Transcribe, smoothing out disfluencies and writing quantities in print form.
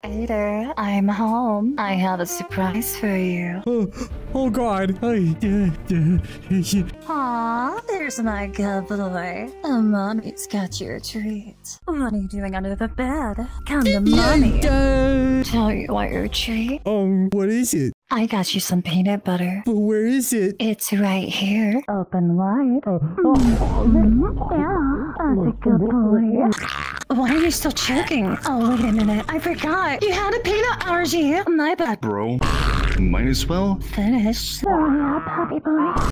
Aider, I'm home. I have a surprise for you. Oh God. Aw, there's my good boy. Mommy's got your treat. What are you doing under the bed? Come to mommy. Tell you what your treat. What is it? I got you some peanut butter. But where is it? It's right here. Open wide. Yeah, that's a good boy. Why are you still choking? Oh, wait a minute. I forgot. You had a peanut allergy. My bad. Bro, might as well. Finish. Oh, yeah, puppy boy.